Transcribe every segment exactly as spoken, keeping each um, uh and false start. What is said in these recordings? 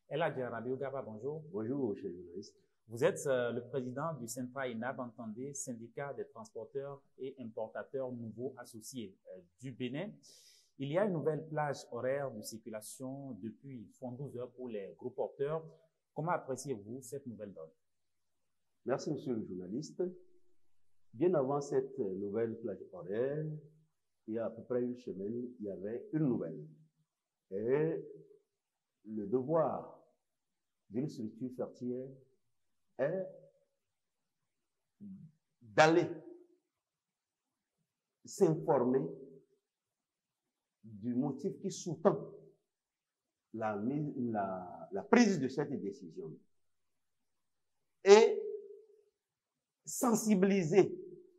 Eladji Rabiou Gaba, bonjour. Bonjour, cher journaliste. Vous êtes euh, le président du Centra I N A B, entendez, syndicat des transporteurs et importateurs nouveaux associés euh, du Bénin. Il y a une nouvelle plage horaire de circulation depuis soixante-douze heures pour les gros porteurs. Comment appréciez-vous cette nouvelle donne? Merci, monsieur le journaliste. Bien avant cette nouvelle plage horaire, il y a à peu près une semaine, il y avait une nouvelle. Et le devoir d'une structure fertière est d'aller s'informer du motif qui sous-tend la, la, la prise de cette décision et sensibiliser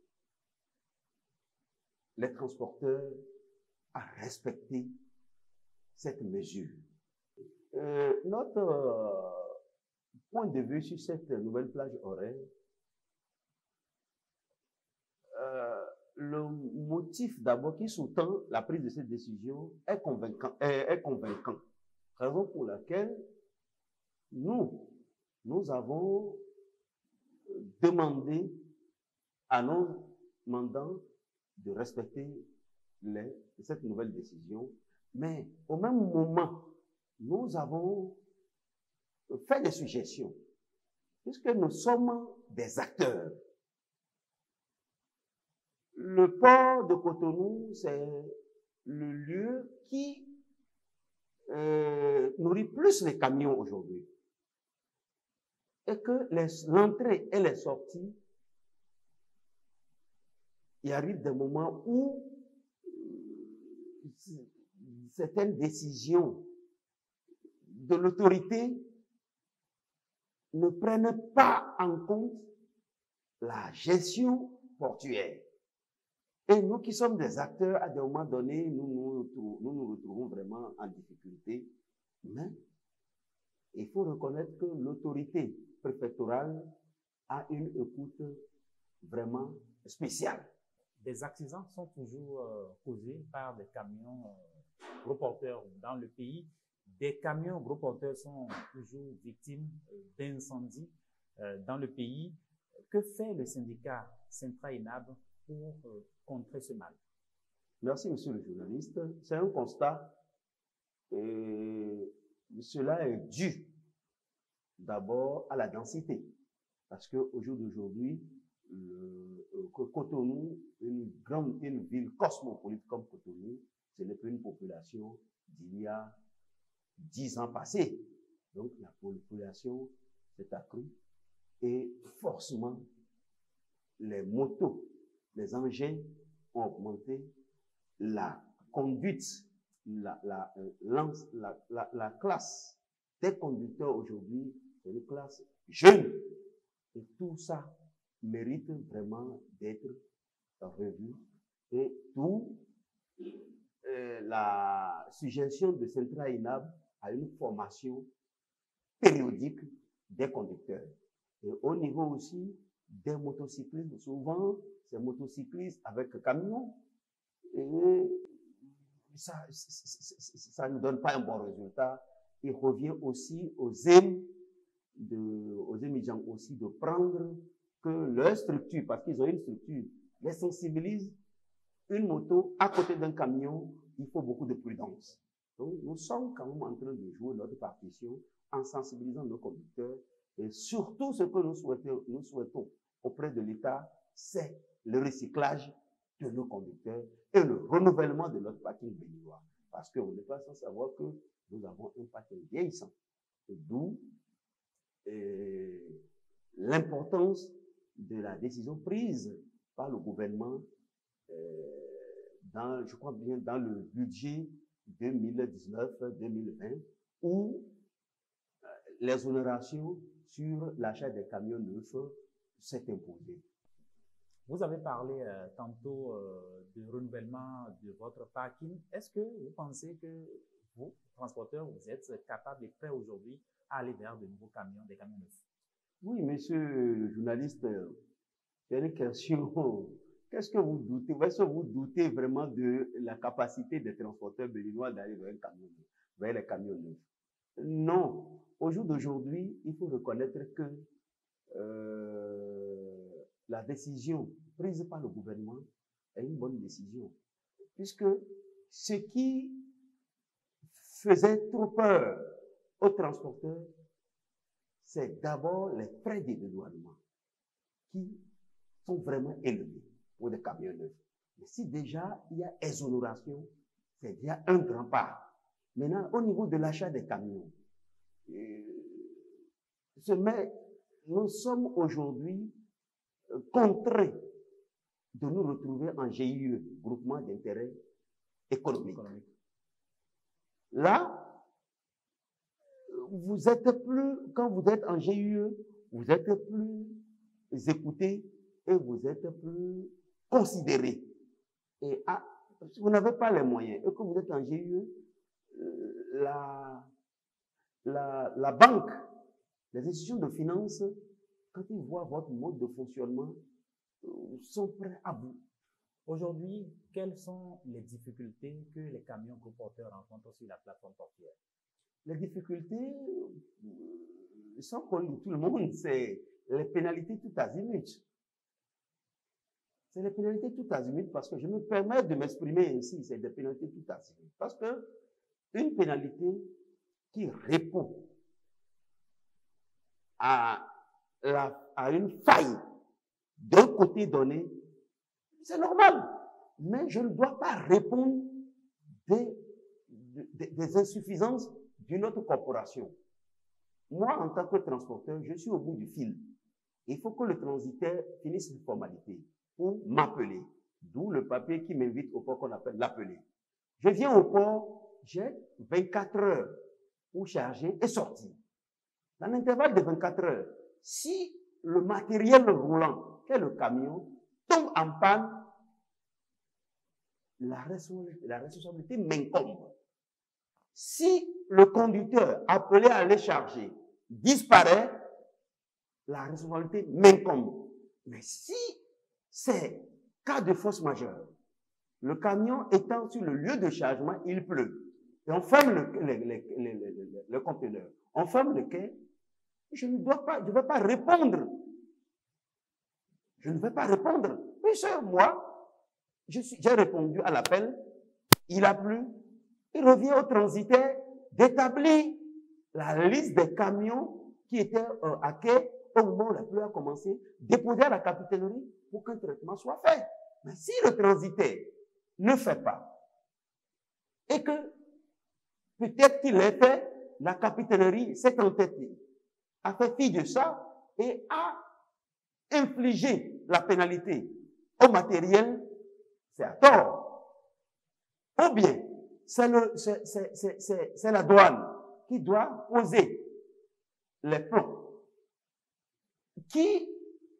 les transporteurs à respecter cette mesure. Euh, notre euh, point de vue sur cette nouvelle plage horaire, euh, le motif d'abord qui sous-tend la prise de cette décision est convaincant, est, est convaincant. Raison pour laquelle nous, nous avons demandé à nos mandants de respecter les, cette nouvelle décision, mais au même moment, nous avons fait des suggestions, puisque nous sommes des acteurs. Le port de Cotonou, c'est le lieu qui euh, nourrit plus les camions aujourd'hui. Et que l'entrée et les sorties, il arrive des moments où euh, certaines décisions de l'autorité ne prennent pas en compte la gestion portuaire. Et nous qui sommes des acteurs, à des moments donnés, nous nous, nous, nous, nous retrouvons vraiment en difficulté. Mais il faut reconnaître que l'autorité préfectorale a une écoute vraiment spéciale. Des accidents sont toujours euh, causés par des camions euh, gros porteurs dans le pays. Des camions gros porteurs sont toujours victimes euh, d'incendies euh, dans le pays. Que fait le syndicat Centra I N A B pour euh, contrer ce mal? Merci, monsieur le journaliste. C'est un constat. Et cela est dû d'abord à la densité. Parce qu'au jour d'aujourd'hui, Cotonou, une grande une ville cosmopolite comme Cotonou, ce n'est plus une population d'il y a dix ans passés. Donc la population s'est accrue et forcément les motos, les engins ont augmenté, la conduite, la, la, la, la, la classe des conducteurs aujourd'hui, c'est une classe jeune. Et tout ça mérite vraiment d'être revu. Et tout euh, la suggestion de Centra I N A B à une formation périodique des conducteurs. Et au niveau aussi des motocyclistes, souvent, ces motocyclistes avec camions, et ça, ça ne donne pas un bon résultat. Il revient aussi aux M, de, aux émigrants aussi de prendre que leur structure, parce qu'ils ont une structure, les sensibilise. Une moto à côté d'un camion, il faut beaucoup de prudence. Donc, nous sommes quand même en train de jouer notre partition en sensibilisant nos conducteurs. Et surtout, ce que nous souhaitons, nous souhaitons auprès de l'État, c'est le recyclage de nos conducteurs et le renouvellement de notre parking béninois. Parce qu'on n'est pas sans savoir que nous avons un parking vieillissant. D'où l'importance de la décision prise par le gouvernement euh, dans, je crois bien, dans le budget deux mille dix-neuf deux mille vingt, où euh, l'exonération sur l'achat des camions neufs s'est imposée. Vous avez parlé euh, tantôt euh, du renouvellement de votre parking. Est-ce que vous pensez que vous, transporteurs, vous êtes capables et prêts aujourd'hui à aller vers de nouveaux camions, des camions neufs? Oui, monsieur le journaliste, il y a une question. Qu'est-ce que vous doutez? Est-ce que vous doutez vraiment de la capacité des transporteurs béninois d'aller vers, vers les camions neufs? Non. Au jour d'aujourd'hui, il faut reconnaître que euh, la décision prise par le gouvernement est une bonne décision. Puisque ce qui faisait trop peur aux transporteurs, c'est d'abord les frais de dédouanement qui sont vraiment élevés pour des camions neufs. Mais si déjà il y a exonération, c'est déjà un grand pas. Maintenant, au niveau de l'achat des camions, euh, met, nous sommes aujourd'hui euh, contraints de nous retrouver en G I E, groupement d'intérêt économique. économique. Là, vous êtes plus, quand vous êtes en G I E, vous êtes plus écouté et vous êtes plus considéré. Et ah, si vous n'avez pas les moyens et que vous êtes en G I E, la, la, la banque, les institutions de finances, quand ils voient votre mode de fonctionnement, sont prêts à vous. Aujourd'hui, quelles sont les difficultés que les camions gros porteurs rencontrent sur la plateforme portuaire? Les difficultés sont connues de tout le monde, c'est les pénalités tout azimut. C'est les pénalités tout azimut parce que je me permets de m'exprimer ainsi, c'est des pénalités tout azimut. Parce que une pénalité qui répond à, la, à une faille d'un côté donné, c'est normal. Mais je ne dois pas répondre des, des, des insuffisances d'une autre corporation. Moi, en tant que transporteur, je suis au bout du fil. Il faut que le transitaire finisse une formalité pour m'appeler. D'où le papier qui m'invite au port qu'on appelle l'appeler. Je viens au port, j'ai vingt-quatre heures pour charger et sortir. Dans l'intervalle de vingt-quatre heures, si le matériel roulant, qui est le camion, tombe en panne, la responsabilité, la responsabilité m'incombe. Si le conducteur appelé à aller charger disparaît, la responsabilité m'incombe. Mais si c'est cas de force majeure, le camion étant sur le lieu de chargement, il pleut, et on ferme le, le, le, le, le, le conteneur, on ferme le quai, je ne dois pas, je ne vais pas répondre. Je ne vais pas répondre. Puisque moi, j'ai répondu à l'appel, il a plu, il revient au transitaire d'établir la liste des camions qui étaient euh, à quai au moment où la pluie a commencé, déposer à la capitainerie pour qu'un traitement soit fait. Mais si le transitaire ne fait pas, et que peut-être qu'il l'ait fait, la capitainerie s'est entêtée, a fait fi de ça et a infligé la pénalité au matériel, c'est à tort. Ou bien, c'est la douane qui doit poser les plans qui,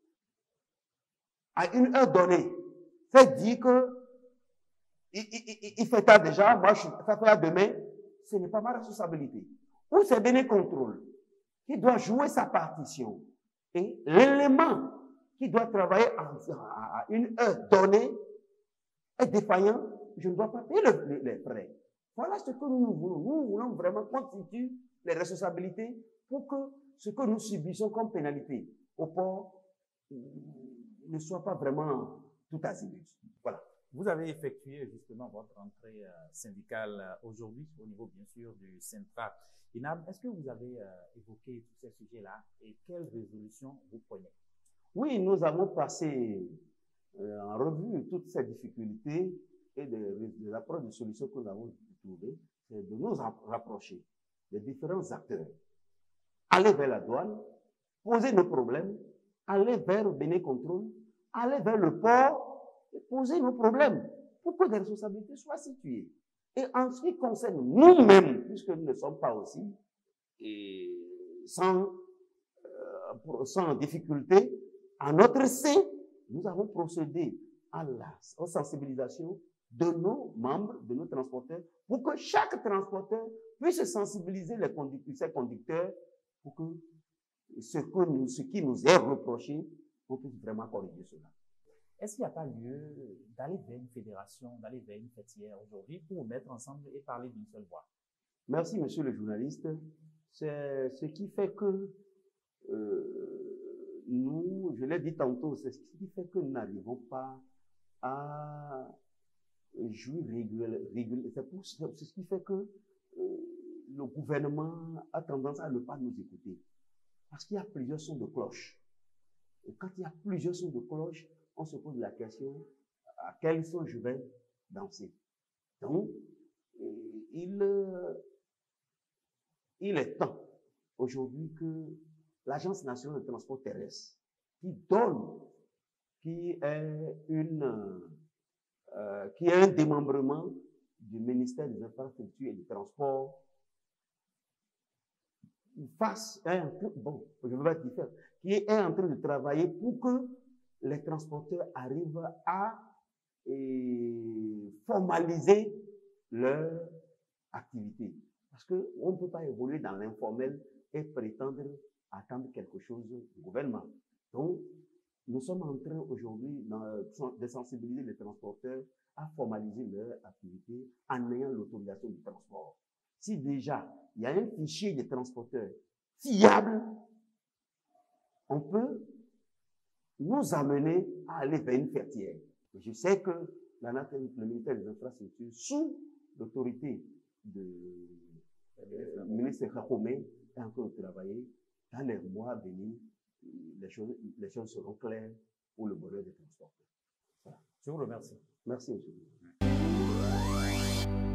à une heure donnée, fait dire que il, il, il fait ça déjà, moi je ça fait à demain, ce n'est pas ma responsabilité. Ou c'est Béné Contrôle qui doit jouer sa partition. Et l'élément qui doit travailler à une heure donnée est défaillant, je ne dois pas payer le, le, les frais. Voilà ce que nous voulons. Nous voulons vraiment constituer les responsabilités pour que ce que nous subissons comme pénalité au port ne soit pas vraiment tout azimut. Voilà. Vous avez effectué justement votre entrée euh, syndicale euh, aujourd'hui au niveau bien sûr du Syntra. Inab, est-ce que vous avez euh, évoqué tous ces sujets-là et quelles résolutions vous prenez? Oui, nous avons passé euh, en revue toutes ces difficultés et des approches de solutions que nous avons trouvées, c'est de nous rapprocher des différents acteurs, aller vers la douane, poser nos problèmes, aller vers le Béné Contrôle, aller vers le port et poser nos problèmes pour que des responsabilités soient situées. Et en ce qui concerne nous-mêmes, puisque nous ne sommes pas aussi et sans, euh, sans difficulté, à notre sein, nous avons procédé à la aux sensibilisations de nos membres, de nos transporteurs, pour que chaque transporteur puisse sensibiliser les conducteurs, ses conducteurs, pour que ce, que nous, ce qui nous est reproché, on puisse vraiment corriger cela. Est-ce qu'il n'y a pas lieu d'aller vers une fédération, d'aller vers une fêtière aujourd'hui pour mettre ensemble et parler d'une seule voix? Merci, monsieur le journaliste. C'est ce qui fait que euh, nous, je l'ai dit tantôt, c'est ce qui fait que nous n'arrivons pas à jouir régulièrement. C'est ce qui fait que euh, le gouvernement a tendance à ne pas nous écouter. Parce qu'il y a plusieurs sons de cloche. Et quand il y a plusieurs sons de cloche, on se pose la question, à quel son je vais danser? Donc, il, il est temps aujourd'hui que l'Agence nationale de transport terrestre, qui donne, qui est, une, euh, qui est un démembrement du ministère des Infrastructures et du Transport, fasse un, bon, je ne vais pas dire, qui est en train de travailler pour que les transporteurs arrivent à et, formaliser leur activité. Parce qu'on ne peut pas évoluer dans l'informel et prétendre attendre quelque chose du gouvernement. Donc, nous sommes en train aujourd'hui de sensibiliser les transporteurs à formaliser leur activité en ayant l'autorisation du transport. Si déjà il y a un fichier des transporteurs fiable, on peut nous amener à aller vers une fertière. Et je sais que la, le ministère des Infrastructures, sous l'autorité du euh, ministre Kakomé, est en train de travailler. Dans les mois à venir, les choses, les choses seront claires pour le bonheur des transporteurs. Voilà. Je vous remercie. Merci, monsieur.